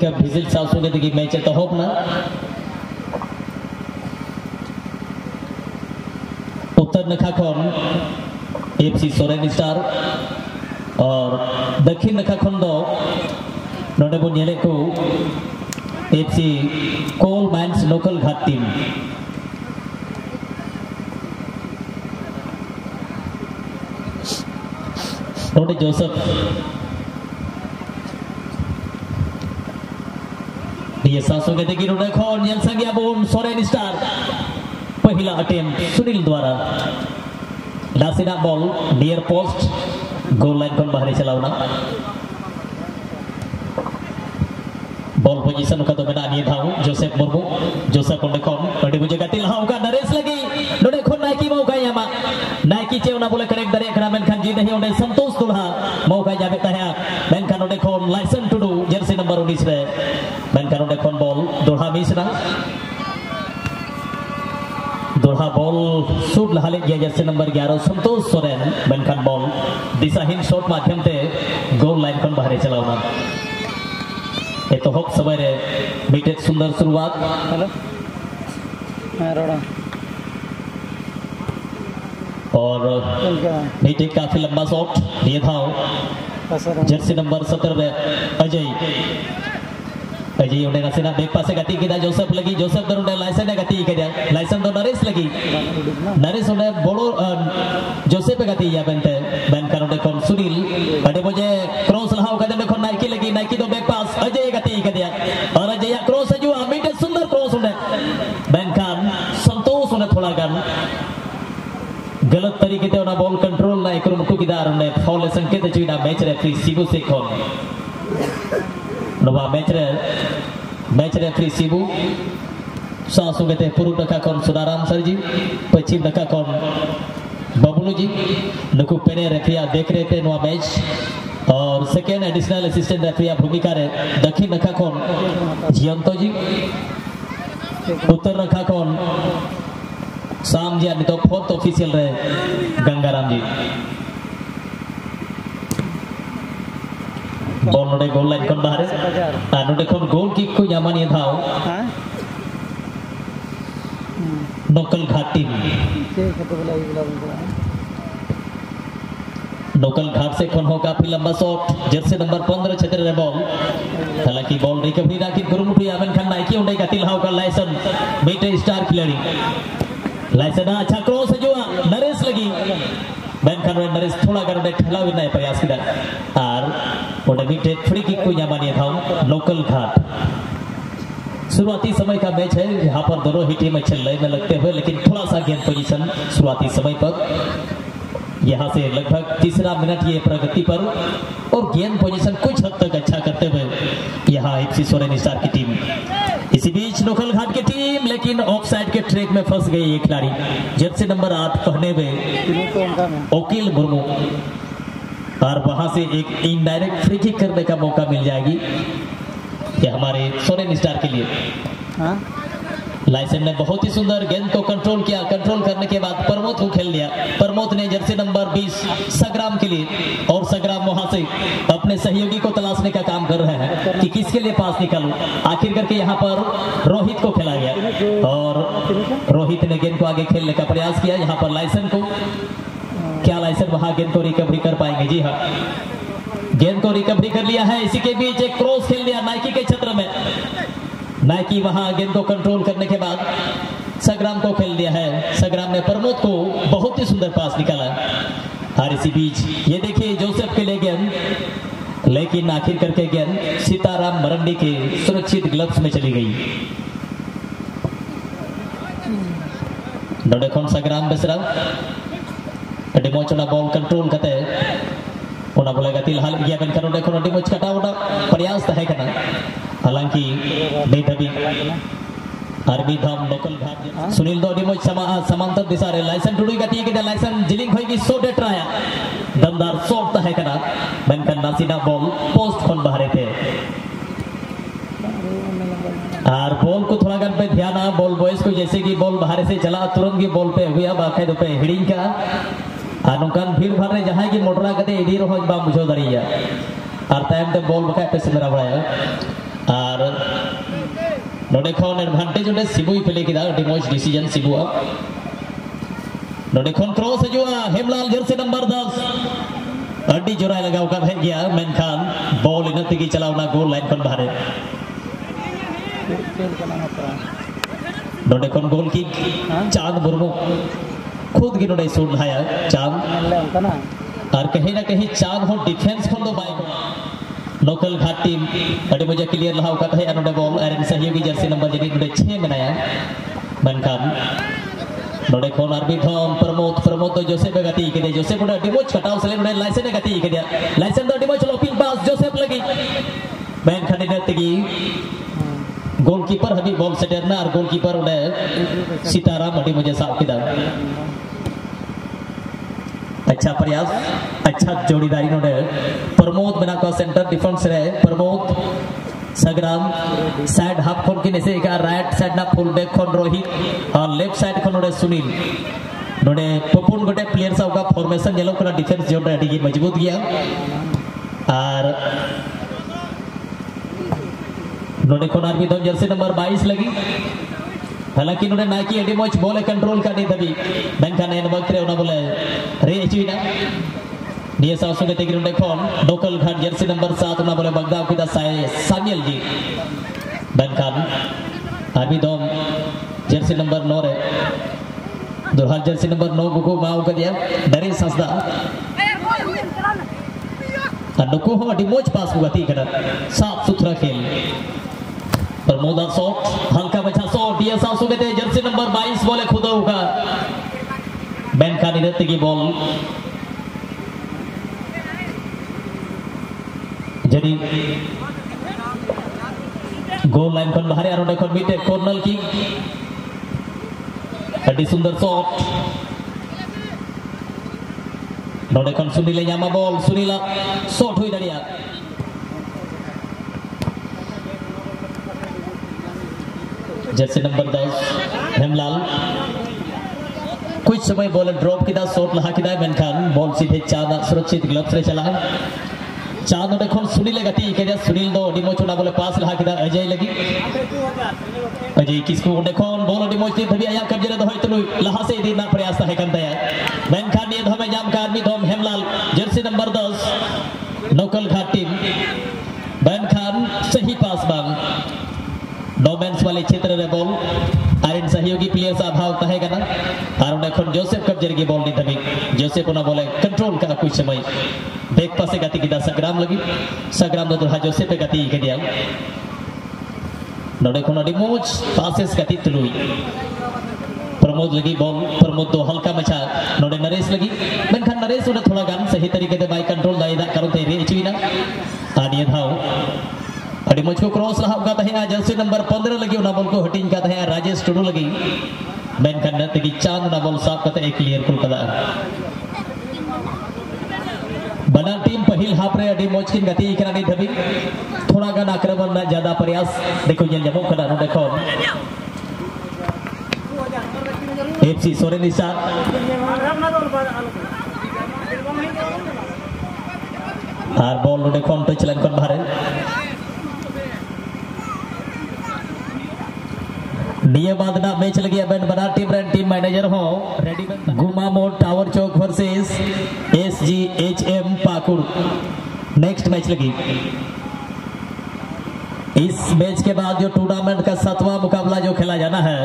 Pickup विजिल सासुगे दगी मैच तो होप ना उत्तर नखा खन एफसी सोरेन स्टार और दक्षिण नखा खन दो नोडे बन येले को एफसी कोल माइंस लोकल घाट टीम नोडे जोसेफ ये सासों के देखिए नोडे खन yang संज्ञा बोन सोरेन स्टार पहला अटेम्प्ट सुनील द्वारा लासिना ball near post goal line खन बाहर चलावना बॉल पोजीशन का तो मेना निये धाव जोसेफ मुर्मू जोसेफ ओंडे खन अडी बुझे गातिल हाउ का नरेश लगी नोडे खन नाइकी मौका यामा नाइकी चेवना बोले कनेक्ट दरे करा मेनखान जी नहीं ओंडे संतोष दुल्हा मौका जाबे तया मेनखान ओंडे खन लाइसेंस टुडू जर्सी नंबर 19 रे मेनखान ओंडे खन बॉल दुल्हा मिसना दुल्हा बॉल शूट लहाले गया जर्सी नंबर 11 संतोष सोरेन मेनखान बॉल दिशाहीन शॉट माध्यम ते गोल लाइन खन बाहर चलावना ये तो होप समय रे मीटे सुंदर शुरुआत हेलो रोड़ा और मीटे काफी लंबा शॉट ये था जर्सी नंबर 17 रे अजय अजय उन्हें नसीना बैक पासे गति किया जोसेफ लगी जोसेफ दर उन्हें लाइसेंस ने गति किया लाइसेंस तो नरेश लगी नरेश उन्हें बोलो जोसेफ पे गति या बनते बन कर उन्हें कौन सुनील अरे मुझे क्रॉस लहाओ का जब नाइकी लगी नाइकी तो बैक पास अजय गति किया और अजय क्रॉस है जो अमीटे सुंदर क्रॉस उन्हें बन कर संतोष उन्हें थोड़ा कर गलत तरीके से उन्हें बॉल कंट्रोल ना एक रुमटू की दार उन्हें फाउल संकेत चुना मैच रेफरी शिबू से कौन नवा मैच रेफरी शिबू सासु के पूर्व नखा कौन सुदाराम सर जी पश्चिम नखा कौन बबलू जी नुकु पेने रेफरिया देख रहे थे नवा मैच और सेकेंड एडिशनल असिस्टेंट रेफरिया भूमिका रे दक्षिण नखा कौन जियंतो जी उत्तर नखा कौन शाम जी अभी तो फोर्थ ऑफिशियल रहे गंगाराम जी बॉल नोडे गोल लाइन खन बाहर नोडे खन गोल किक को यामानी धाव नोकल घाट टीम नोकल घाट से खन हो काफी लंबा शॉट जर्सी नंबर 15 क्षेत्र रे बॉल हालांकि बॉल रिकवरी राखी गुरुमुठी आवन खान नाइकी उंडे कातिल हाउ का लाइसन मीटे स्टार खिलाड़ी लाइसन अच्छा क्रॉस है जो नरेश लगी बैन खान नरेश थोड़ा कर ठेला विना प्रयास किया और ओडे मीटे फ्री किक को यामानी था लोकल घाट शुरुआती समय का मैच है यहाँ पर दोनों ही टीम अच्छे लय में लगते हुए लेकिन थोड़ा सा गेंद पोजीशन शुरुआती समय पर यहाँ से लगभग तीसरा मिनट ये प्रगति पर और गेंद पोजीशन कुछ हद तक अच्छा करते हुए यहाँ एफसी सोरेन स्टार की टीम इसी बीच लोकल घाट की टीम लेकिन ऑफ साइड के ट्रैक में फंस गई ये खिलाड़ी जर्सी नंबर 8 पहने हुए ओकील मुर्मू और वहां से एक इनडायरेक्ट फ्री किक करने का मौका मिल जाएगी ये हमारे सोरेन स्टार के लिए लाइसेंस ने बहुत ही सुंदर गेंद को कंट्रोल किया कंट्रोल करने के बाद प्रमोद को खेल लिया प्रमोद ने जर्सी नंबर 20 संग्राम के लिए और संग्राम वहां से अपने सहयोगी को तलाशने का काम कर रहे हैं कि किसके लिए पास निकालूं आखिर करके यहाँ पर रोहित को खेला गया और रोहित ने गेंद को आगे खेलने का प्रयास किया यहाँ पर लाइसेंस को क्या लाइसेंस वहां गेंद को रिकवरी कर पाएंगे जी हाँ गेंद को रिकवरी कर लिया है इसी के बीच एक क्रॉस खेल लिया नाइकी के क्षेत्र में नाइकी वहां गेंद को कंट्रोल करने के बाद संग्राम को खेल दिया है संग्राम ने प्रमोद को बहुत ही सुंदर पास निकाला और इसी बीच ये देखिए जोसेफ के लिए गेंद लेकिन आखिर करके गेंद सीताराम मरंडी के सुरक्षित ग्लव्स में चली गई नोडेखन संग्राम बेसरा मोचना बॉल कंट्रोल करते उना बोले गतिल हाल गया बेन करो देखो नोडी मोच कटा उना प्रयास है करना हालांकि बेधबी आरबी धाम लोकल घाट सुनील दो डिमोच समांतर दिशा रे लाइसेंस टुडुई गति के लाइसेंस जिलिंग होई की शॉट ट्राया दमदार शॉट है करना बेन नासिना बॉल पोस्ट खन बाहर थे और बॉल को थोड़ा गन पे ध्यान आ बॉल बॉयज को जैसे कि बॉल बाहर से चला तुरंत की बॉल पे हुआ बाकाय दो पे हिडिंग का अनुकान भीड़ भाड़ रे जहां की मोटरा कते इडी रहो बा बुझो दरिया और टाइम ते बॉल बकाय पे से मेरा बड़ा और नोडे खन एडवांटेज उन्हें सिबुई प्ले किया डिमोज डिसीजन सिबुआ नोडे खन क्रॉस हजुआ हेमलाल जर्सी नंबर 10 अड्डी जोराय लगाव का है गया मेनखान बॉल इन तगी चलावना गोल लाइन खन बाहर नोडे खन गोल की चांद मुर्मू खुद की नोडे सूट लाया चांद और कहीं ना कहीं चांद हो डिफेंस खन दो बाइक लोकल घाट टीम अड़ी मुझे क्लियर लहाव का है नोडे बॉल एरन सहयोगी जर्सी नंबर जनी नोडे 6 बनाया मेनखान नोडे खन आरबी थम प्रमोद तो जोसेफ गति के जोसेफ नोडे डिमोच कटाव से नोडे लाइसेंस गति के लाइसेंस तो डिमोच लोपिंग पास जोसेफ लगी मेनखान ने तगी गोलकीपर हबी बॉल सेटरना और गोलकीपर उन्हें सीताराम अड़ी मुझे साफ किया अच्छा प्रयास अच्छा जोड़ीदारी नोडे प्रमोद बिना का सेंटर डिफेंस रहे प्रमोद सग्राम साइड हाफ खोन की नेसे का राइट साइड ना फुल बैक खोन रोहित और लेफ्ट साइड खोन नोडे सुनील नोडे पपुन गोटे प्लेयर सब का फॉर्मेशन येलो करा डिफेंस जोड़ रेडी की मजबूत गया और नोडे खोन आरबी दो जर्सी नंबर 22 लगी हालांकि नोडे नाकी एडी मोच बॉल कंट्रोल का नहीं दबी बैंका ने वक्त रे उना बोले रे एचवीना दिए सासु के तेगी नोडे खोन लोकल घाट जर्सी नंबर 7 उना बोले बगदाव किदा सामियल जी बैंकान आरबी दो जर्सी नंबर 9 रे दुहाल जर्सी नंबर 9 गुगु माउ का दिया डरे ससदा नुको हो एडी मोच पास हुआ थी करा साफ सुथरा खेल प्रमोदा शॉट हल्का बचा शॉट दिया सासु के जर्सी नंबर 22 बोले खुदा होगा बैंका निरत्ती की बॉल जड़ी गोल लाइन पर बाहर यारों ने कॉर्नर कॉर्नर की अड्डी सुंदर शॉट नोडे कन सुनील यामा बॉल सुनीला शॉट हुई दड़िया जर्सी नंबर 10 हेमलाल कुछ समय बॉल ड्रॉप किया शॉट लहा किया मेनखान बॉल सीधे चांद सुरक्षित ग्लव्स रे चला चांद नोडे खन सुनील गति के सुनील दो डिमोचुना बोले पास लहा किया अजय लगी अजय किसको नोडे खन बॉल डिमोच धबी आया कब्जे रे दोय तुलु लहा से दीना प्रयास है कंदया मेनखान ये धमे जाम का आदमी धम हेमलाल जर्सी नंबर 10 लोकल घाट टीम मेनखान सही पास बांग डोमेंस वाले क्षेत्र रे बॉल आयरन सहयोगी प्लेयर सा अभाव कहेगा ना और उन्हें जोसेफ कब्जे की बॉल नहीं धमी जोसेफ उन्हें बोले कंट्रोल करा कुछ समय बैक पासे गति की संग्राम लगी संग्राम दो दुहा जोसेफ पे गति के दिया नोडे को नोडी मोच पासेस गति तुलुई प्रमोद लगी बॉल प्रमोद दो हल्का मचा नोडे नरेश लगी मेनखान नरेश उन्हें थोड़ा गान सही तरीके से बाई कंट्रोल दायदा करो ते रे एचवीना आनिए धाव अड़ी मुझको क्रॉस रहा का तहे जर्सी नंबर 15 लगी ना बॉल को हटिंग का तहे राजेश टुडू लगी मैन करने तकी चांद ना बॉल साफ करते एक क्लियर कुल कदा बना टीम पहिल हाफ रे अड़ी मोच की गति इकरा नहीं धबी थोड़ा गान आक्रमण ना ज्यादा प्रयास देखो ये जमो कदा नो देखो एफसी सोरे निशान और बॉल नो देखो टच लाइन कर बाहर नियम आदना मैच लगी बैंड बना टीम मैनेजर हो ready Guma Mor tower Chowk versus SGHM Pakur next match लगी इस मैच के बाद जो टूर्नामेंट का 7वां मुकाबला जो खेला जाना है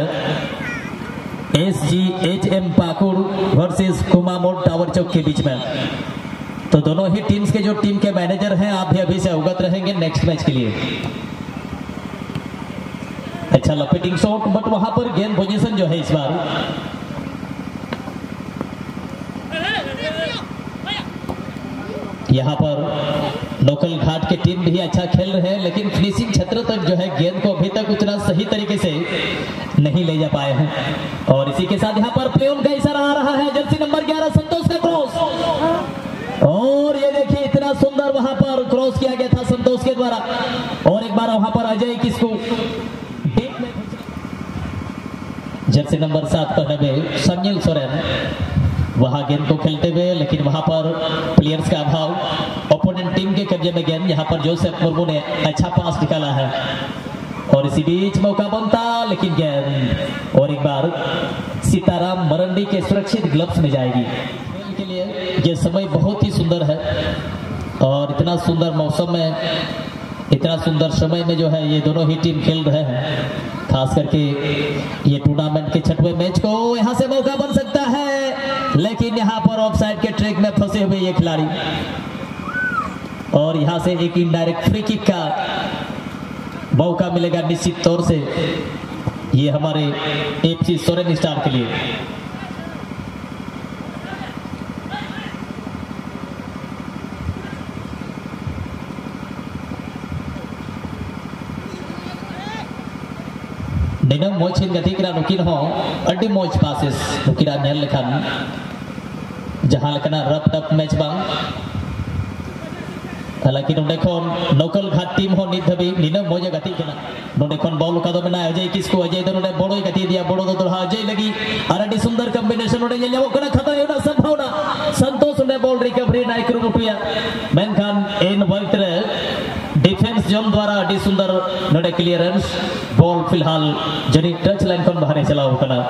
SGHM Pakur versus Guma Mor tower Chowk के बीच में तो दोनों ही टीम्स के जो टीम के मैनेजर हैं आप भी अभी से अवगत रहेंगे नेक्स्ट मैच के लिए अच्छा लपेटिंग शॉट बट वहां पर गेंद पोजीशन जो है इस बार यहाँ पर लोकल घाट के टीम भी अच्छा खेल रहे हैं लेकिन फिनिशिंग क्षेत्र तक जो है गेंद को अभी तक उतना सही तरीके से नहीं ले जा पाए हैं और इसी के साथ यहाँ पर प्ले ऑन का इशारा आ रहा है जर्सी नंबर 11 संतोष का क्रॉस और ये देखिए इतना सुंदर वहां पर क्रॉस किया गया था संतोष के द्वारा और एक बार वहां पर अजय किसको जर्सी नंबर 7 पहने हुए संजल सोरेन वहां गेंद को खेलते हुए लेकिन वहां पर प्लेयर्स का अभाव ओपोनेंट टीम के कब्जे में गेंद। यहाँ पर जोसेफ मुर्मू ने अच्छा पास निकाला है और इसी बीच मौका बनता, लेकिन गेंद और एक बार सीताराम मरंडी के सुरक्षित ग्लव्स में जाएगी। खेल के लिए ये समय बहुत ही सुंदर है और इतना सुंदर मौसम में, इतना सुंदर समय में जो है ये दोनों ही टीम खेल रहे हैं। खास करके ये टूर्नामेंट के 6वें मैच को यहाँ से मौका बन सकता है, लेकिन यहाँ पर ऑफसाइड के ट्रैक में फंसे हुए ये खिलाड़ी और यहाँ से एक इनडायरेक्ट फ्री किक का मौका मिलेगा निश्चित तौर से ये हमारे एफसी सोरेन स्टार के लिए। निनम मोचिन गति करा नुकिन हो अड्डी मोच पासेस नुकिरा नेल लेखान जहां लेखाना रप टप मैच बांग। हालांकि नोडेखन नोकल घाट टीम हो नित धबी निनम मोजे गति कना नोडेखन बॉल का दो मेना अजय किसको अजय दो नोडे बड़ोई गति दिया बड़ो दो दोहा अजय लगी और अड्डी सुंदर कॉम्बिनेशन नोडे ये ᱧᱟᱢᱚᱜ ᱠᱟᱱᱟ खतरा योना संभावना संतोष ने बॉल रिकवरी नाय कुरुमुटुया मेनखान इन वक्त रे डिफेंस जोन द्वारा अड्डी सुंदर नोडे क्लियरेंस बॉल फिलहाल जनी टच लाइन खन बाहर चलाओ कना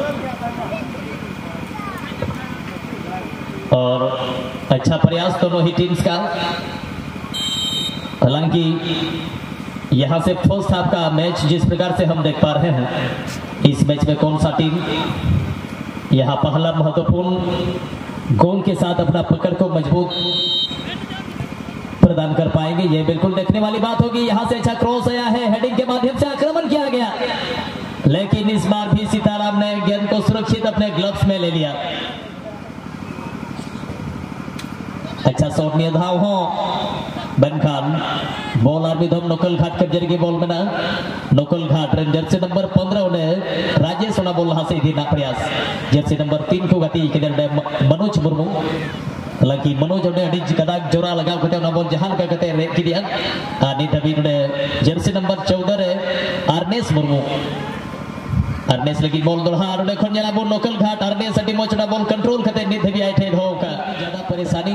और अच्छा प्रयास दोनों ही टीम्स का। हालांकि यहाँ से फर्स्ट हाफ का मैच जिस प्रकार से हम देख पा रहे हैं, इस मैच में कौन सा टीम यहाँ पहला महत्वपूर्ण गोल के साथ अपना पकड़ को मजबूत प्रदान कर पाएंगे, ये बिल्कुल देखने वाली बात होगी। यहाँ से अच्छा क्रॉस आया है, हेडिंग के माध्यम से आक्रमण किया गया, लेकिन इस बार भी सीताराम ने गेंद को सुरक्षित अपने ग्लव्स में ले लिया। अच्छा शॉट निये धाव हो बनखान बॉल आर्मी धम नोकल घाट के जरिए बॉल में ना नोकल घाट रेंजर से नंबर 15 ने राजेश सोना बॉल हासिल देना प्रयास जर्सी नंबर 3 को गति के मनोज मुर्मू। हालांकि मनोज ने अड़ी कदा जोरा लगा कते ना बॉल जहां का कते रे की दिया आनी दबी ने जर्सी नंबर 14 रे आर्नेस मुर्मू आर्नेस लगी बॉल दोहा ने खन जला बॉल नोकल घाट आर्नेस अडी मोचना बॉल कंट्रोल कते नित भी आई ठेड हो का ज्यादा परेशानी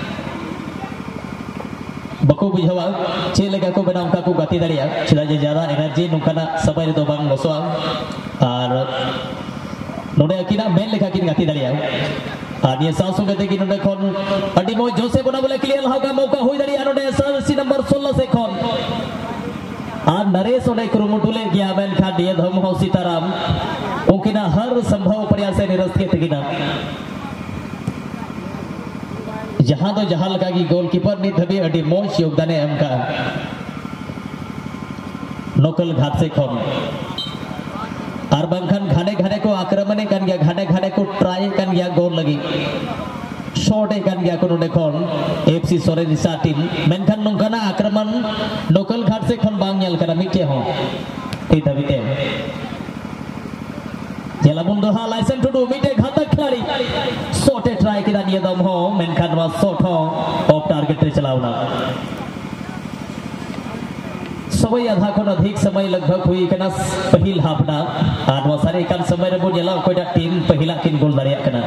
बको बुझावा चे लगा को बनाव का को गति दड़िया चला जे ज्यादा एनर्जी नुकाना समय तो बांग लसवा और नोडे अकिना मेन लेखा किन गति दड़िया और ये सासु गते कि नोडे खन अडी मो जोसे बना बोले क्लियर हो का मौका होई दड़िया नोडे सरसी नंबर 16 से खन और नरेश ओडे कुरुमुटुले गया मेन खा दिए धम हो सीताराम उनकिना हर संभव प्रयास से निरस्त के तकिना जहां तो जहां लगा कि गोलकीपर ने धबी अडी मोच योगदान है हमका नोकल घाट से खन और बंखन घाने घाने को आक्रमण कर गया घाने घाने को ट्राई कर गया गोल लगी शॉट कर गया को देखन एफसी सोरेन सा टीम मेनखान नोंकाना आक्रमण नोकल घाट से खन बांग नेल करा मिटे हो ए धबीते जेला बुंदो हा लाइसेंस टुडू मिटे घातक खिलाड़ी शॉट ट्राई किदा निये दम हो मेनखान वा शॉट हो ऑफ टारगेट रे चलावना समय आधा खन अधिक समय लगभग हुई कना पहिल हाफना आनवा सारे कान समय रे बोला कोइटा टीम पहिला किन गोल दरिया कना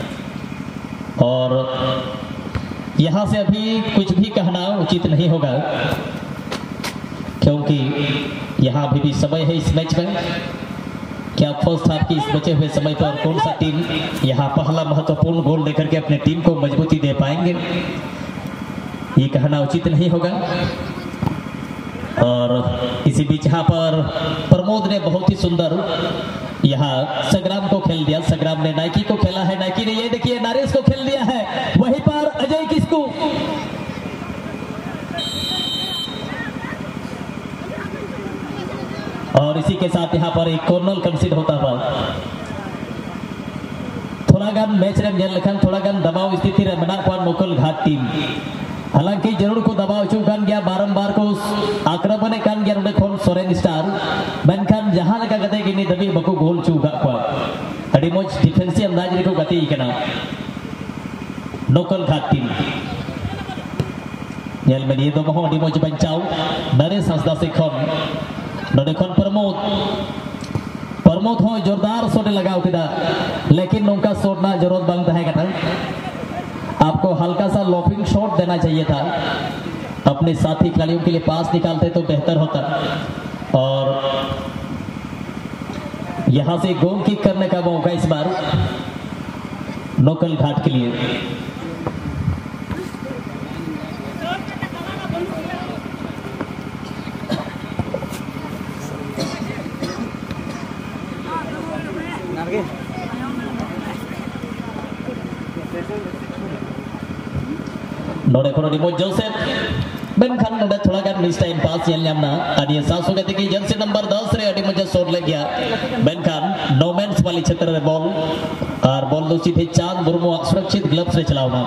और यहां से अभी कुछ भी कहना उचित नहीं होगा क्योंकि यहां अभी भी समय है इस मैच में। क्या फर्स्ट हाफ की इस बचे हुए समय पर कौन सा टीम यहां पहला महत्वपूर्ण गोल लेकर के अपने टीम को मजबूती दे पाएंगे, ये कहना उचित नहीं होगा। और इसी बीच यहाँ पर प्रमोद ने बहुत ही सुंदर यहाँ संग्राम को खेल दिया। संग्राम ने नाइकी को खेला है, नाइकी ने ये देखिए नरेश को खेल दिया है, वहीं पर अजय किसको और इसी के साथ यहाँ पर एक कॉर्नर कंसीड होता हुआ थोड़ा गान मैच रे नेल लखन थोड़ा गान दबाव स्थिति रे मना को नोकल घाट टीम हालांकि जरूर को दबाव चुकान गया बारंबार को आक्रमण कान गया नोडे खोन सोरेन स्टार मेनखान जहां लगा गते कि नि दबी बको गोल चुका को अडी मोज डिफेंसिव अंदाज रे को गति कना नोकल घाट टीम नेल में ये दो महो अडी मोज बचाओ नरेश हंसदा से खोन नोडे खोन प्रमोद हो जोरदार शॉट लगाव किदा लेकिन नोंका शॉट ना जरूरत बांग तहे कना आपको हल्का सा लॉपिंग शॉट देना चाहिए था, अपने साथी खिलाड़ियों के लिए पास निकालते तो बेहतर होता। और यहां से गोल किक करने का मौका इस बार लोकल घाट के लिए। नोड़े को नोड़ी जोसेफ बेनखान नोड़े थोड़ा गान मिस टाइम पास येल ᱧᱟᱢना आदिया सासो के देखिए जर्सी नंबर 10 रे अडी मजा शॉट ले गया बेनखान नोमेंस वाली क्षेत्र रे बॉल और बॉल दो सीधे चांद मुर्मू सुरक्षित ग्लव्स रे चलावना।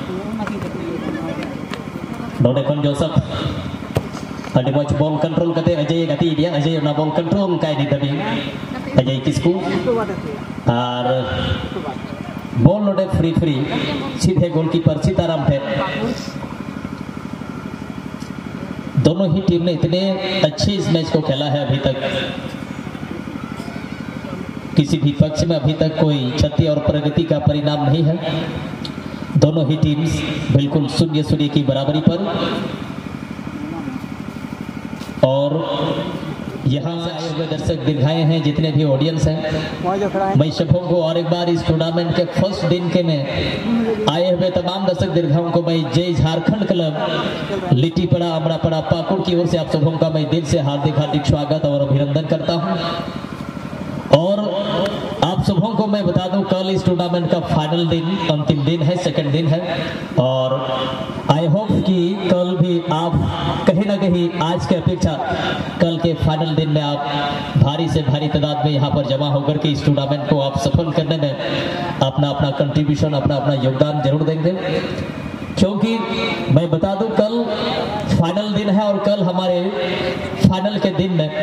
नोड़े कोन जोसेफ अडी मज बॉल कंट्रोल करते अजय गति दिया अजय ना बॉल कंट्रोल काय दी तभी अजय किसको और बॉल नोड़े फ्री फ्री सीधे गोलकीपर सीताराम थे। दोनों ही टीम ने इतने अच्छे इस मैच को खेला है, अभी तक किसी भी पक्ष में अभी तक कोई क्षति और प्रगति का परिणाम नहीं है। दोनों ही टीम्स बिल्कुल 0-0 की बराबरी पर। और यहाँ से आए हुए दर्शक दीर्घाएं हैं, जितने भी ऑडियंस हैं, मैं सबों को और एक बार इस टूर्नामेंट के फर्स्ट दिन के में आए हुए तमाम दर्शक दीर्घाओं को मैं जय झारखंड क्लब लिट्टीपड़ा अमरापड़ा पाकुड़ की ओर से आप सबों का मैं दिल से हार्दिक स्वागत और अभिनंदन करता हूँ। और आप सबों को मैं बता दूं, कल इस टूर्नामेंट का फाइनल दिन, अंतिम दिन है, सेकंड दिन है। और आई होप कि कल भी आप कहीं ना कहीं आज के अपेक्षा कल के फाइनल दिन में आप भारी से भारी तादाद में यहाँ पर जमा होकर के इस टूर्नामेंट को आप सफल करने में अपना अपना कंट्रीब्यूशन, अपना अपना योगदान जरूर देंगे। क्योंकि मैं बता दूं, कल फाइनल दिन है और कल हमारे फाइनल के दिन में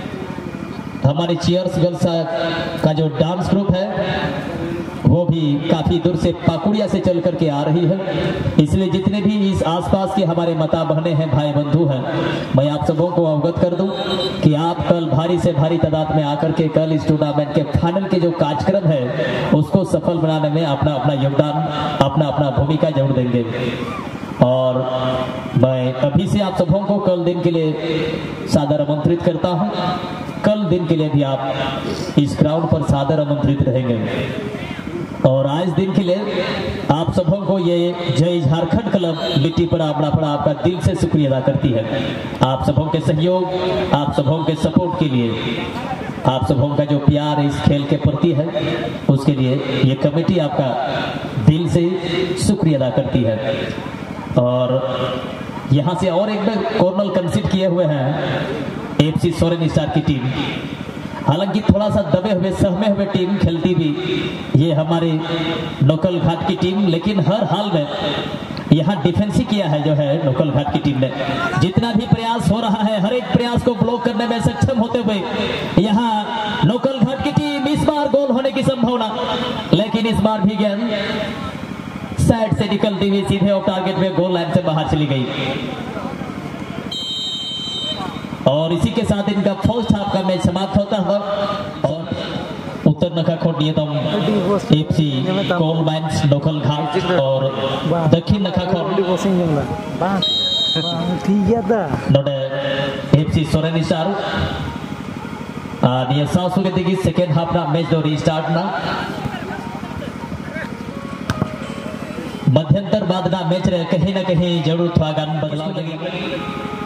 हमारे चीयर्स गर्ल्स का जो डांस ग्रुप है वो भी काफी दूर से पाकुड़िया से चल करके आ रही है। इसलिए जितने भी इस आसपास के हमारे माता बहने हैं, भाई बंधु हैं, मैं आप सबों को अवगत कर दूं कि आप कल भारी से भारी तादाद में आकर के कल इस टूर्नामेंट के फाइनल के जो कार्यक्रम है उसको सफल बनाने में अपना अपना योगदान, अपना अपना भूमिका जरूर देंगे। और मैं अभी से आप सबों को कल दिन के लिए सादर आमंत्रित करता हूं। कल दिन के लिए भी आप इस ग्राउंड पर सादर आमंत्रित रहेंगे। और आज दिन के लिए आप सबों को ये जय झारखंड क्लब लिट्टीपड़ा अमरापड़ा आपका दिल से शुक्रिया अदा करती है। आप सबों के सहयोग, आप सबों के सपोर्ट के लिए, आप सबों का जो प्यार इस खेल के प्रति है उसके लिए ये कमेटी आपका दिल से शुक्रिया अदा करती है। और यहाँ से और एक बार कॉर्नर कंसीड किए हुए हैं एफसी सोरेन स्टार की टीम। हालांकि थोड़ा सा दबे हुए सहमे हुए टीम खेलती भी ये हमारे लोकल घाट की टीम, लेकिन हर हाल में यहाँ डिफेंस ही किया है जो है लोकल घाट की टीम ने। जितना भी प्रयास हो रहा है, हर एक प्रयास को ब्लॉक करने में सक्षम होते हुए यहाँ लोकल घाट की टीम इस बार गोल होने की संभावना, लेकिन इस बार भी गेंद साइड से निकलती हुई सीधे ऑफ टारगेट में गोल लाइन से बाहर चली गई। और इसी के साथ इनका फर्स्ट हाफ का मैच समाप्त होता है। और उत्तर नखाखोट नियतम FC coal mines local Ghat और दक्षिण नखाखोट नोडे एफसी सोरेन स्टार निया साउथ के देखिए सेकेंड हाफ ना मैच दो रीस्टार्ट ना मध्यंतर बाद ना मैच रहे कहीं ना कहीं जरूर थोड़ा गान बदलाव लगेगा।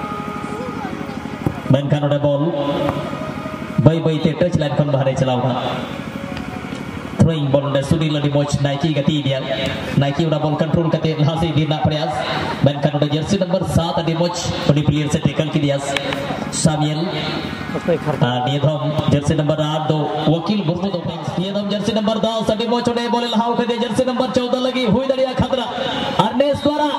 बेनखान उड़े बॉल बई बई ते टच लाइन खन बाहर चलावना थ्रोइंग बॉल उड़े सुनील अडी मोच नाइकी गति दिया नाइकी उड़ा बॉल कंट्रोल करते लहा से गिरना प्रयास बेनखान उड़े जर्सी नंबर 7 अडी मोच उड़ी प्लेयर से टैकल की दिया सामियल नियधम जर्सी नंबर 8 दो वकील मुर्मू दो नियधम जर्सी नंबर 10 अडी मोच उड़े बॉल लहाव कर दिया जर्सी नंबर 14 लगी हुई दड़िया खतरा अर्नेस द्वारा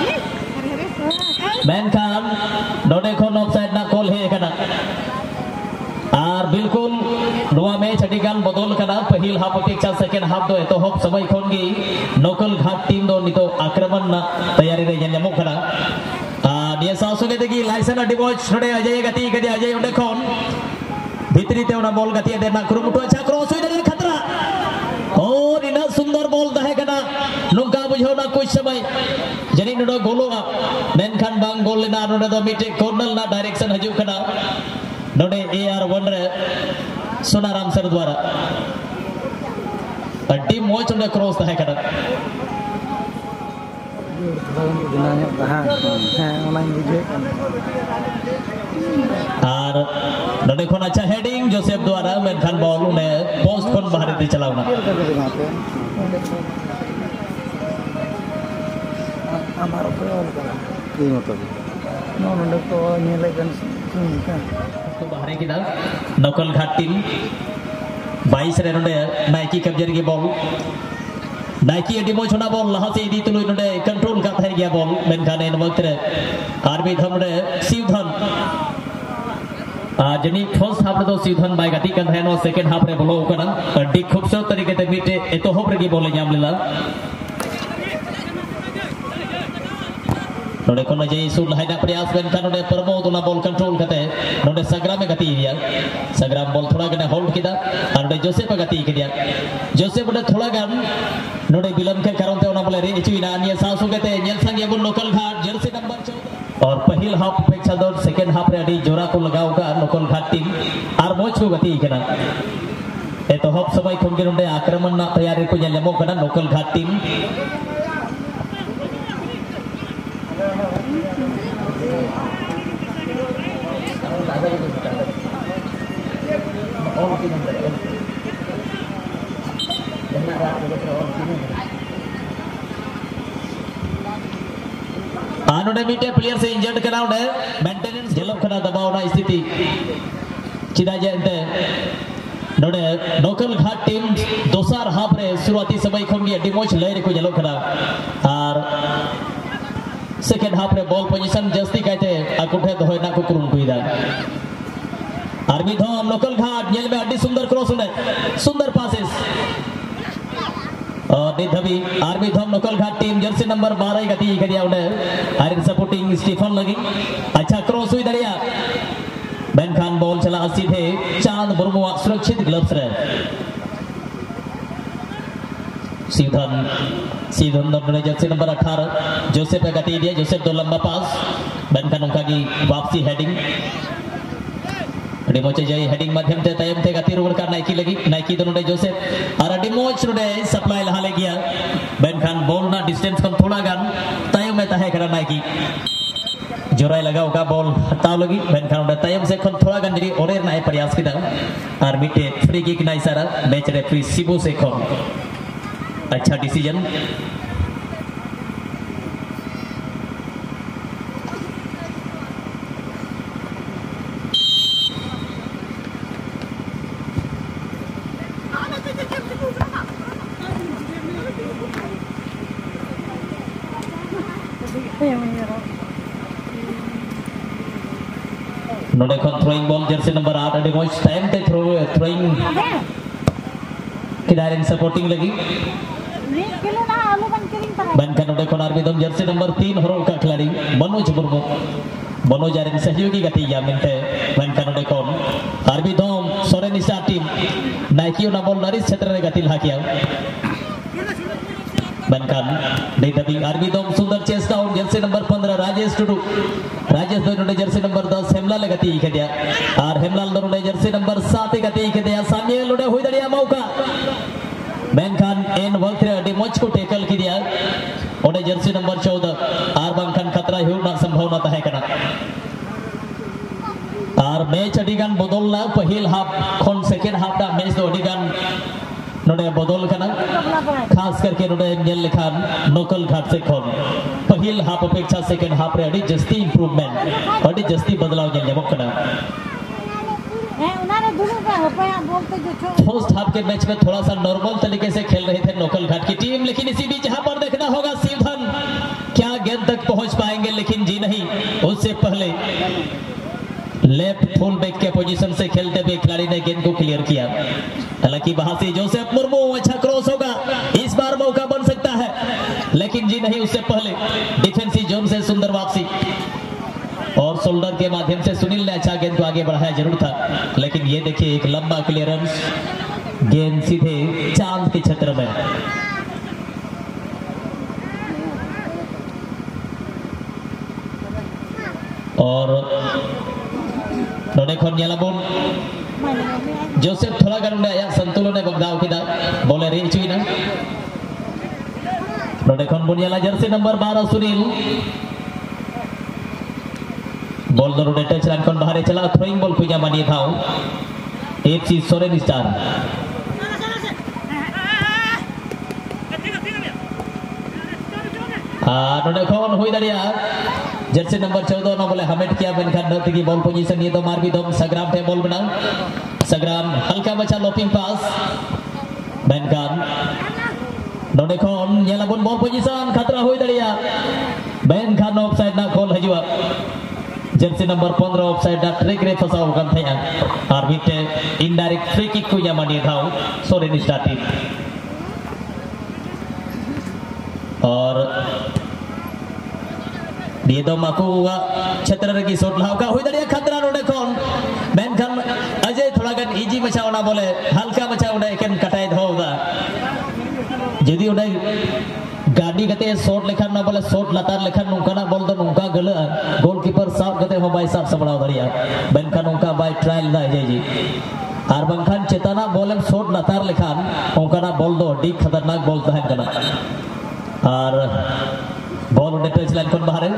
बेनखान नोडे खन ऑफसाइड ना कॉल है कना और बिल्कुल नोआ मैच अडिगान बदल कना पहिल हाफ अपेक्षा सेकेंड हाफ दो एतोहब समय खन गी लोकल घाट टीम दो नितो आक्रमण ना तैयारी रे ᱧᱟᱢᱚᱜ कना निया सासुगे देगी लाइसेंस अडी मोच नोडे अजय गति कदे अजय उडे खन भीतरी ते ओना बॉल गति देना कुरुमुटु अच्छा क्रॉस हुई दे खतरा और इना सुंदर बॉल दहे कना नुका बुझो ना कुछ समय जनी नोडो गोलोगा मेनखान बांग गोल लेना नोडे दो मिटे कॉर्नर ना डायरेक्शन हजू कना नोडे AR1 रे सोनाराम सर द्वारा अड्डी मोच नोडे क्रॉस तहे कना और नोडे खोन अच्छा हेडिंग जोसेफ द्वारा मेनखान बॉल ने पोस्ट खोन बाहर दे चलावना हमारा प्रयोग करा ये मतलब नो नो तो ये लेकिन तो बाहर की दाल नकल घाट टीम 22 रे नोडे नाइकी कब्जर की बॉल नाइकी एडी मोच होना बॉल लहा से इदी तुलु नोडे कंट्रोल का था गया बॉल मेनखान इन वक्त रे आरबी धम रे शिवधन जनी फर्स्ट हाफ दो शिवधन बाय गति कन है नो सेकंड हाफ रे बोलो कना अड्डी खूबसूरत तरीके ते मिटे एतो होप रे की बॉल जाम लेला नोडे कोन जे सुल हाइना प्रयास मेनखान नोडे प्रमोद ना बॉल कंट्रोल कते नोडे सग्राम में गति दिया सग्राम बॉल थोड़ा गने होल्ड किदा और नोडे जोसेफ गति किया जोसेफ नोडे थोड़ा गन नोडे विलंब के कारण ते ओना बोले रे इचुइना निया सासु केते नेल संगे बुन लोकल घाट जर्सी नंबर 14 और पहिल हाफ अपेक्षा दो सेकंड हाफ रे अडी जोरा को लगाओ का लोकल घाट टीम और मोच को गति केना ए तो हब समय खुम के नोडे आक्रमण ना तैयारी को नेलमो कना लोकल घाट टीम आनोडे मीटे प्लेयर से इंजर्ड करा उडे मेंटेनेंस जेलम खना दबाव ना स्थिति चिदा जेंते नोडे लोकल घाट टीम दोसार हाफ रे शुरुआती समय खोंगी अडी मोच लय को जेलो खना और सेकंड हाफ रे बॉल पोजीशन जस्ती कहते अकुठे दोय ना को कुरुम कुइदा आर्मी धम लोकल घाट जेल में अड्डी सुंदर क्रॉस उडे सुंदर पासेस और निधवी आर्मी धम लोकल घाट टीम जर्सी नंबर 12 गति करिया उडे आयरन सपोर्टिंग स्टीफन लगी अच्छा क्रॉस हुई दरिया मेनखान बॉल चला सीधे चांद मुर्मू सुरक्षित ग्लव्स रे सीधन नंबर जर्सी नंबर 18 जोसेफ पे गति दिया जोसेफ दो लंबा पास मेनखान उनका की वापसी हेडिंग अडिमोच जय हेडिंग माध्यम से तयम थे गति रोड का नाइकी दोनों ने जोसेफ और अडिमोच ने सप्लाई लहा ले गया मेनखान बॉल ना डिस्टेंस कम थोड़ा गन तयम में तहे करा नाइकी जोराई लगा होगा बॉल हटाव लगी मेनखान उडे तयम से कम थोड़ा गन जरी ओरेर ना प्रयास किदा और मिटे फ्री किक ना इशारा मैच रेफरी शिबू से कम अच्छा डिसीजन नोडे खन थ्रोइंग बॉल जर्सी नंबर 8 अडी मोच टाइम ते थ्रोइंग की डायरेक्ट सपोर्टिंग लगी बनका नोडे खन आरबी दम जर्सी नंबर 3 हरो का खिलाड़ी मनोज मुर्मू मनोज आरन सहयोगी गति या मिनटे बनका नोडे खन आरबी दम सोरेन स्टार टीम नाइकी ना बॉल नरिस क्षेत्र रे गति ला किया बनकान डेटबी आरबी दम सुंदर chest out jersey number 15 Rajesh Tudu Rajesh दोनों जर्सी नंबर 10 हेमलाल गति खेदिया और हेमलाल दोनों जर्सी नंबर 7 गति खेदिया सामियल उडे हुई दड़िया मौका बनकान एन वक्त रे अडी मोच को टेकल किदिया ओडे जर्सी नंबर 14 आर बनकान खतरा होना संभावना तहे कना और मैच अडिगान बदलना पहिल हाफ खन सेकंड हाफ दा मैच दो अडिगान नोडे बदल कना खास करके नोडे नेल लेखान लोकल घाट से खन पहिल हाफ अपेक्षा सेकंड हाफ रे अडी जस्ती इंप्रूवमेंट अडी जस्ती बदलाव नेल जमक कना फर्स्ट हाफ के मैच में थोड़ा सा नॉर्मल तरीके से खेल रहे थे लोकल घाट की टीम लेकिन इसी बीच यहाँ पर देखना होगा शिवधन क्या गेंद तक पहुंच पाएंगे लेकिन जी नहीं उससे पहले लेफ्ट फुल बैक के पोजीशन से खेलते हुए खिलाड़ी ने गेंद को क्लियर किया हालांकि वहां से जोसेफ मुर्मू अच्छा क्रॉस होगा इस बार मौका बन सकता है लेकिन जी नहीं उससे पहले डिफेंसिव जोन से सुंदर वापसी और शोल्डर के माध्यम से सुनील ने अच्छा गेंद को आगे बढ़ाया जरूर था लेकिन ये देखिए एक लंबा क्लियरेंस गेंद सीधे चांद के क्षेत्र में और नोडे खन नेलाबोन जोसेफ थोड़ा गान आया संतुलन ने बगदाव किदा बोले रे चुईना नोडे खन बुनियाला जर्सी नंबर 12 सुनील बॉल दो नोडे टच लाइन खन बाहर चला थ्रोइंग बॉल पुजा मानी थाओ एफसी सोरेन स्टार नोडे खन हुई दरिया जर्सी नंबर 14 ना बोले हमेट किया मेनखान नती की बॉल पोजीशन ये तो मार भी दो सग्राम पे बॉल बना सग्राम हल्का बचा लोपिंग पास मेनखान नोडे खन नेलाबोन बॉल पोजीशन खतरा हुई दरिया मेनखान ऑफसाइड ना कॉल हजुआ जर्सी नंबर 15 ऑफसाइड दा ट्रिक रे फसाओ kan thaya ar mite indirect free kick को जामानी थाओ सोरेन स्टार टीम और dia do maku क्षेत्र रे की शॉट लाव का हुई दरिया खतरा नोडे खन मेनखान अजय थोड़ा गन इजी बचावना बोले हल्का बचावना एकन कटाई धोदा जदी उडे गाड़ी कते शॉट लेखन ना बोले शॉट लतार लेखन नुका बॉल दो नुका गल गोलकीपर साफ कते हो बाय साफ सबड़ाव दरिया मेनखान नुका बाय ट्रायल दा जई आर बंखान चेतना बॉल शॉट लतार लेखन उनका बॉल दो डी खतरनाक बॉल तहन कना और बॉल उन्हें टच लाइन कौन बाहर है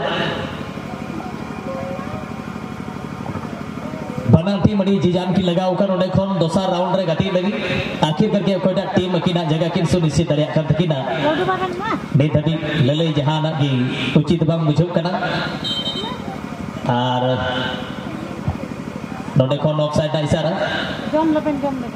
बना टीम अड़ी जीजान की लगाओ कर उन्हें कौन दोसर राउंड रे गति लगी आखिर करके कोई टीम किना जगह किन सुनिश्चित दरिया कर किना दे धनी लले जहां ना की उचित बांग बुझो कना और नोडे कौन ऑफसाइड ना इशारा जम लेपेन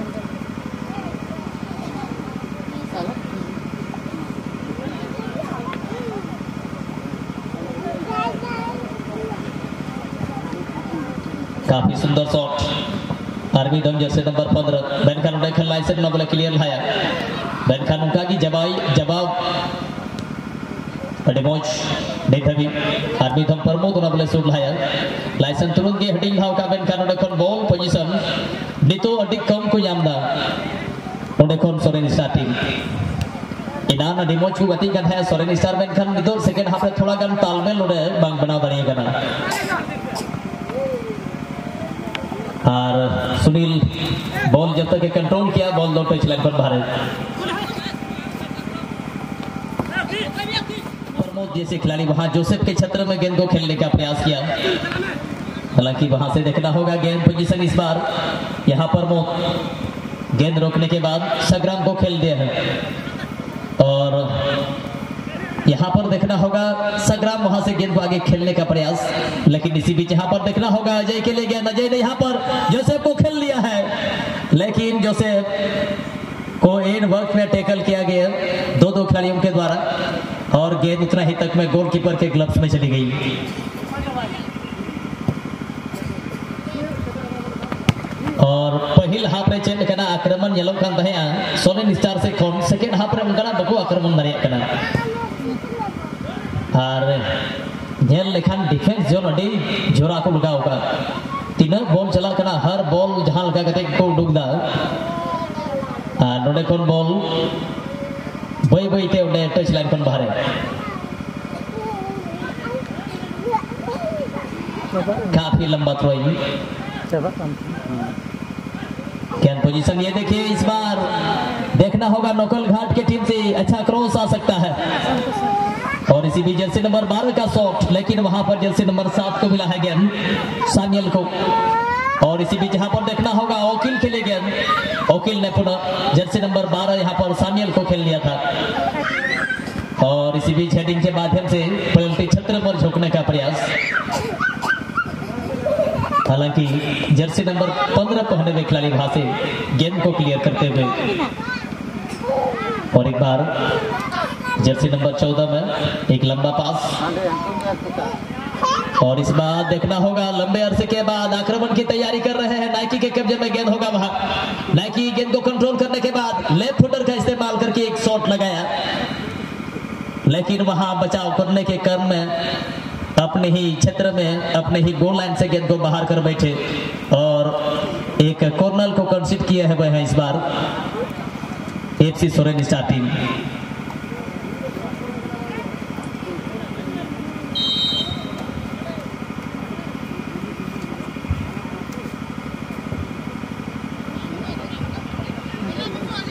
काफी सुंदर शॉट आर्मी दम जर्सी नंबर 15 मेनखान उन्हें खेलना इसे ना बोले क्लियर लाया मेनखान उनका की जवाब डेमोज डेथवी आर्मी दम प्रमोद ना बोले सूट लाया लाइसेंस तुरंत के हेडिंग हाउ का मेनखान उन्हें कौन बॉल पोजीशन डितो अधिक कम को यामदा उन्हें कौन सोरेन स्टार टीम इना ना डेमोज को गति कर है सोरेन स्टार मेनखान डितो सेकंड हाफ में थोड़ा गन तालमेल उन्हें बांग बनाव दरिया करना और सुनील बॉल जब तक कंट्रोल किया बॉल दो टच लाइन पर बाहर प्रमोद जैसे खिलाड़ी वहां जोसेफ के क्षेत्र में गेंद को खेलने का प्रयास किया हालांकि वहां से देखना होगा गेंद पोजीशन इस बार यहां पर गेंद रोकने के बाद सग्राम को खेल दिया है और यहाँ पर देखना होगा सग्राम वहां से गेंद को आगे खेलने का प्रयास लेकिन इसी बीच यहाँ पर देखना होगा अजय के लिए गेंद अजय ने यहाँ पर जोसेफ को खेल लिया है लेकिन जोसेफ को एंड वर्क में टैकल किया गया दो खिलाड़ियों के द्वारा और गेंद उतना ही तक में गोलकीपर के ग्लव्स में चली गई और पहल हाफ रे चेंज करना आक्रमण येलो कान तहे सोरेन स्टार से कौन सेकंड हाफ रे उनका बको आक्रमण दरिया करना और जेल लेखान डिफेंस जोन अडी जोरा को लगाओ का तीन बॉल चला करना हर बॉल जहां लगा कते को डुगदा नोडे कोन बॉल बई बई ते उडे टच लाइन कोन बाहर काफी लंबा थ्रोइंग कैन पोजीशन ये देखिए इस बार देखना होगा नोकल घाट के टीम से अच्छा क्रॉस आ सकता है और इसी भी जर्सी नंबर 12 का शॉट लेकिन वहां पर जर्सी नंबर 7 को मिला है गेंद सानियल को और इसी बीच यहाँ पर देखना होगा ओकिल खेले गेंद ओकिल ने पुनः जर्सी नंबर 12 यहाँ पर सानियल को खेल लिया था और इसी बीच हेडिंग के माध्यम से पेनल्टी क्षेत्र पर झुकने का प्रयास हालांकि जर्सी नंबर 15 पहने हुए खिलाड़ी वहां से गेंद को क्लियर करते हुए और एक बार जर्सी नंबर 14 में एक लंबा पास और इस बार देखना होगा लंबे अरसे के बाद आक्रमण की तैयारी कर रहे हैं नाइकी के कब्जे में गेंद होगा वहां नाइकी गेंद को कंट्रोल करने के बाद लेफ्ट फुटर का इस्तेमाल करके एक शॉट लगाया लेकिन वहां बचाव करने के क्रम में अपने ही क्षेत्र में अपने ही गोल लाइन से गेंद को बाहर कर बैठे और एक कॉर्नर को कंसीड किया है वह इस बार एफसी सोरेन स्टार टीम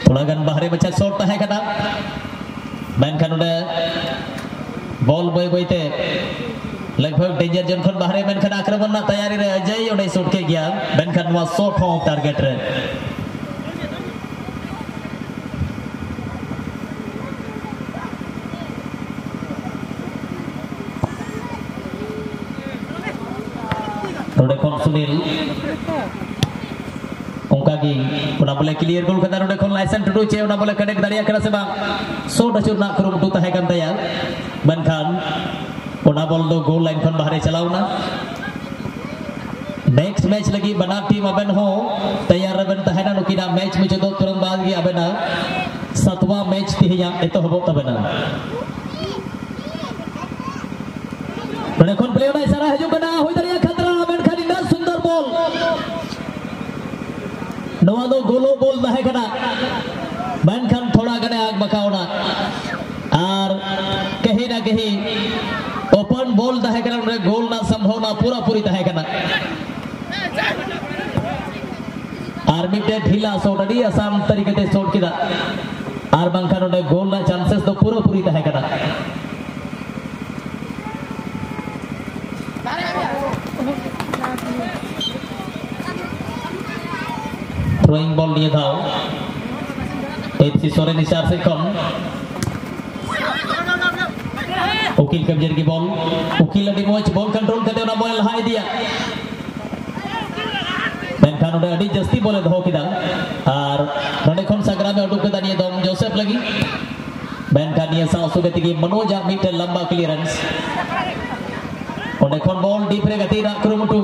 थोड़ा गन बाहरे बच्चा शॉट है कटा मेनखान उडे बॉल बॉय बॉयते लगभग डेंजर जोन खन बाहरे मेनखान आक्रमण ना तैयारी रे अजय उडे शॉट के गया मेनखान वा शॉट हो टारगेट रे सुनील उनका की उना बोले क्लियर गोल कदा नोडे खन लाइसेंस टुडू चे उना बोले कनेक्ट दाड़िया करा से बा शॉट अचुर ना करू मुटु तहे कान तया मेनखान उना बॉल दो गोल लाइन खन बाहरे चलावना नेक्स्ट मैच लगी बना टीम अबेन हो तैयार रबन तहेना नुकिना मैच मुझे दो तुरंत बाद गी अबेना 7वां मैच तिहिया एतो हबो तबेना नोडे खन प्लेयर ना इशारा हजू बना होई दरिया खतरा मेनखान इना सुंदर बॉल नवा दो गोलो बॉल तहे कना मेनखान थोड़ा गने आग बकावना और कहीं ना कहीं ओपन बॉल तहे कना नोडे गोल ना संभावना पूरा पूरी तहे कना और मिटे ढीला शॉट अड़ी आसान तरीके से शॉट किदा और बंखान नोडे गोल ना चांसेस तो पूरा पूरी तहे कना थ्रोइंग बॉल लिए धाव एफसी सोरेन इशार से कम उकील कब्जर की बॉल उकील अड़ी मोच बॉल कंट्रोल करते उना बॉल हाई दिया मेनखान उडे अड़ी जस्ती बोले धो किदा और नोडे खन सागरा में उडुक कदा निये दम जोसेफ लगी मेनखान निये सा सुगति की मनोज मिटे लंबा क्लियरेंस उडे खन बॉल डीप रे गति रा कुरुमुटु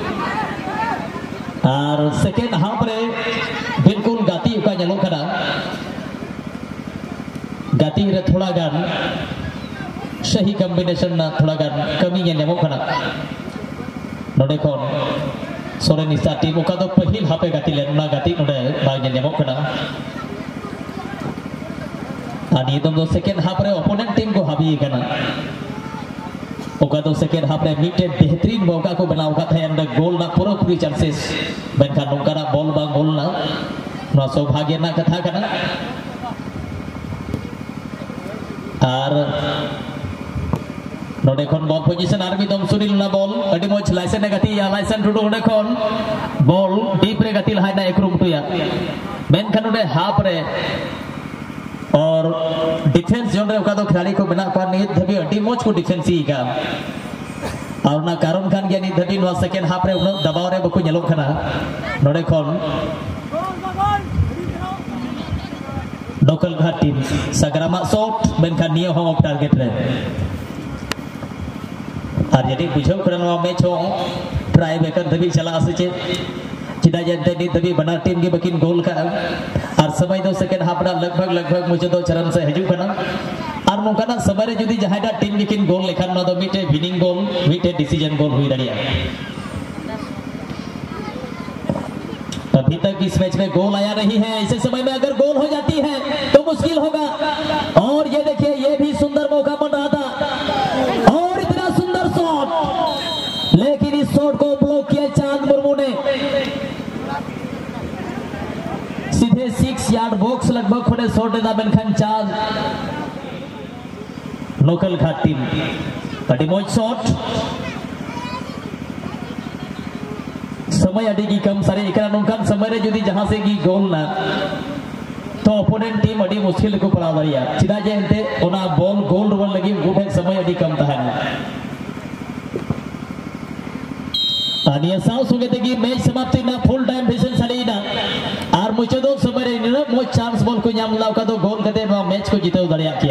और सेकेंड हाफ रे बिल्कुल गाती उका जलो करा गाती रे थोड़ा गान सही कॉम्बिनेशन ना थोड़ा गान कमी ये नेमो करा नोडे कोन सोरेन इस्ता टीम उका दो पहिल हाफे गाती ले ना गाती नोडे बाग नेमो करा आनी दम दो सेकेंड हाफ रे ओपोनेंट टीम को हाबी कना ओका दो सेकेंड हाफ रे मिटे बेहतरीन मौका को बनाओ का था अंदर गोल ना पूरा पूरी चांसेस मेनखान नोंकाना बॉल बा गोल ना ना सौभाग्य ना कथा कना और नोडे खन बॉल पोजीशन आर्मी दम सुनील ना बॉल अडी मोच लाइसेंस गति या लाइसेंस टुडू नोडे खन बॉल डीप रे गतिल हाय ना एकरुम टुया मेनखान नोडे हाफ रे और डिफेंस जोन रे ओका दो खिलाड़ी को बिना पर नित धबी अडी मोच को डिफेंस ही का और ना कारण खान गया नित धबी नो सेकेंड हाफ रे उन दबाव रे बको नेलो खना नोडे खन लोकल घाट टीम सगरामा शॉट मेनखान नियो हो ऑफ टारगेट रे और यदि बुझो करनवा मैच हो ट्राई बेकर धबी चला आसे चिदा जंते नित धबी बना टीम के बकिन गोल का और समय दो सेकेंड हाफ लगभग मुझे दो चरण से हजू करना और नोकाना समय रे जुदी जहां टीम लेकिन गोल लेखान ना दो मिटे विनिंग गोल मिटे डिसीजन गोल हुई दरिया अभी तक इस मैच में गोल आया नहीं है ऐसे समय में अगर गोल हो जाती है तो मुश्किल होगा और ये देखिए ये भी सुंदर मौका बन रहा था और इतना सुंदर शॉट लेकिन इस शॉट को ब्लॉक किया चांद मुर्मू ने सीधे 6 यार्ड बॉक्स लगभग खोटे शॉट देता मेनखान चांद लोकल घाट टीम अडी मोच शॉट समय अडी की कम सारे एकरा नोंकान समय रे जुदी जहां से की गोल ना तो ओपोनेंट टीम अडी मुश्किल को पड़ा दरिया चिदा जे हते ओना बॉल गोल रुवन लगी गुठे समय अडी कम तहना आनिया साउ सुगते की मैच समाप्ति ना फुल टाइम विजन सलीना और मुझे दो समय रे मो चांस बॉल को नाम लाव का दो गोल कदे मैच को जीते दरिया